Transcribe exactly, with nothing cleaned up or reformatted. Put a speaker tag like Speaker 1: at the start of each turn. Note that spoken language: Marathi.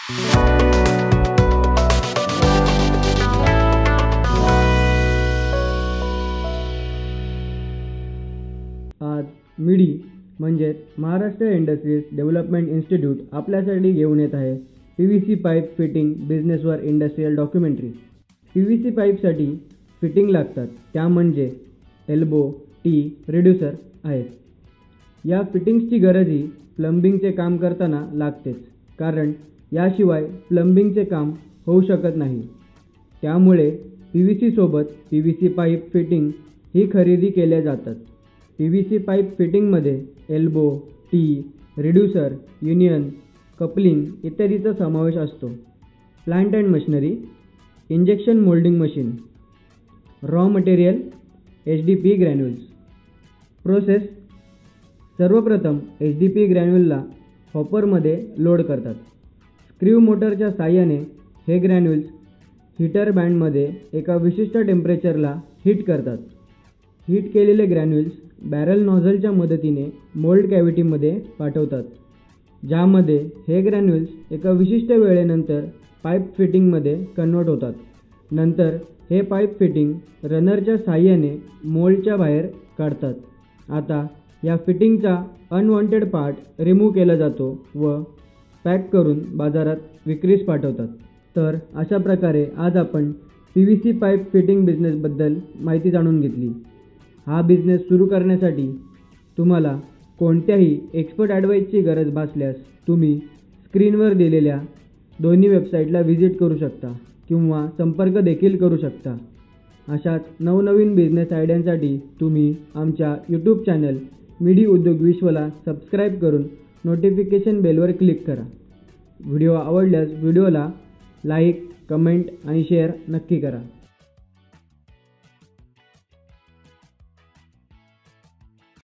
Speaker 1: आज मिडी म्हणजे महाराष्ट्र इंडस्ट्रीज डेव्हलपमेंट इन्स्टिट्यूट आपल्यासाठी घेऊन येत आहे P V C pipe fitting बिझनेसवर industrial documentary. P V C पाईपसाठी फिटिंग लागतात, त्या म्हणजे एल्बो, टी, रिड्युसर आहेत। या फिटिंग्सची गरजही प्लंबिंगचे काम करताना लागतेच, कारण याशिवाय प्लंबिंगचे काम होऊ शकत नाही। त्यामुळे पी व्ही सी सोबत P V C pipe fitting ही खरेदी केल्या जातात। पी व्ही सी पाईप फिटिंगमध्ये elbow, tee, reducer, union, coupling इत्यादीचा समावेश असतो। Plant and machinery, injection moulding machine, raw material, H D P granules. Process: सर्वप्रथम एच डी पी ग्रॅन्युलला हॉपरमध्ये लोड करतात। स्क्रू मोटरच्या साहाय्याने हे ग्रॅन्युल्स हीटर बँडमध्ये एका विशिष्ट टेम्परेचरला हीट करतात। हीट केलेले ग्रॅन्युल्स बॅरल नॉझलच्या मदतीने मोल्ड कॅव्हिटीमध्ये पाठवतात, ज्यामध्ये हे ग्रॅन्युल्स एका विशिष्ट वेळेनंतर पाईप फिटिंगमध्ये कन्वर्ट होतात। नंतर हे पाईप फिटिंग रनरच्या साहाय्याने मोल्डच्या बाहेर काढतात। आता या फिटिंगचा अनवॉन्टेड पार्ट रिमूव्ह केला जातो व पॅक करून बाजारात विक्रीस पाठवतात। तर अशा प्रकारे आज आपण P V C pipe fitting बिझनेसबद्दल माहिती जाणून घेतली। हा बिझनेस सुरू करण्यासाठी तुम्हाला कोणत्याही एक्सपर्ट ॲडवाईसची गरज भासल्यास तुम्ही स्क्रीनवर दिलेल्या दोन्ही वेबसाईटला व्हिजिट करू शकता किंवा संपर्क देखील करू शकता। अशाच नवनवीन बिझनेस आयडियांसाठी तुम्ही आमच्या यूट्यूब चॅनल मिडी उद्योग विश्वला सबस्क्राईब करून नोटिफिकेशन बेलवर क्लिक करा। व्हिडिओ आवडल्यास व्हिडिओला लाईक, कमेंट आणि शेअर नक्की करा।